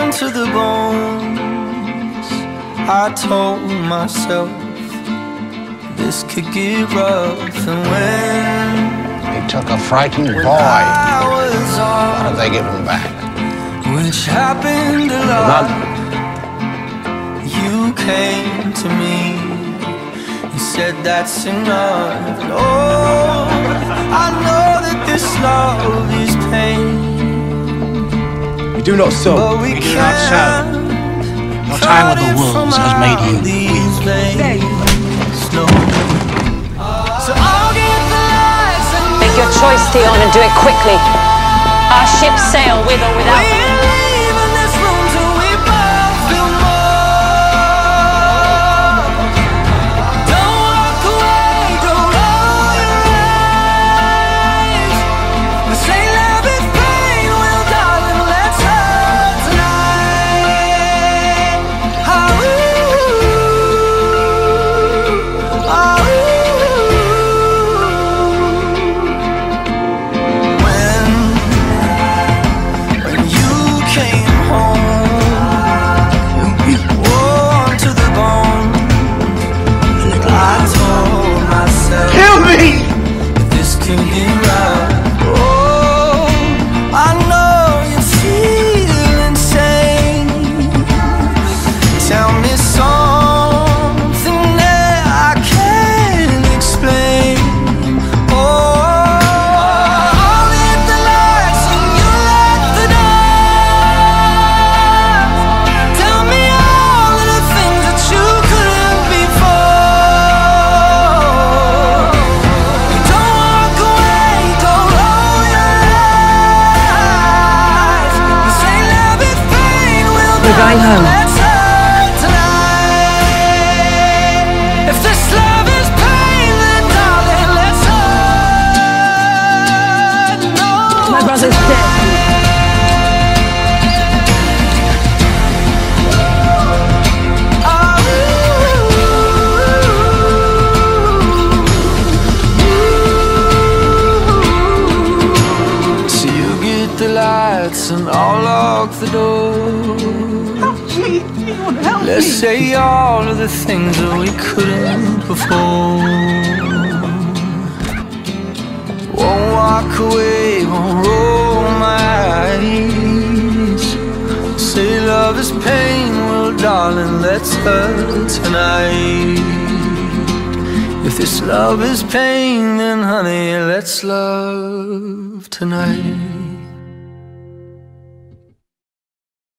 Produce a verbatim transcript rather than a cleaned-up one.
to the bones. I told myself this could get rough, and when he took a frightened boy, how did they give him back? Which happened a lot. You came to me and said that's enough. And oh, I know that this love is pain. We do not sow. But we, we do not sow. Your time with the wolves has made you weak. No. So I'll get the lights and make your choice, Theon, and do it quickly. Our ships sail with or without them. We're going home. If this love is pain, then darling, let's hurt. No. My brother's dead. So you get the lights and I'll lock the door. Let's say all of the things that we couldn't before. Won't walk away, won't roll my eyes. Say love is pain, well darling, let's hurt tonight. If this love is pain, then honey, let's love tonight.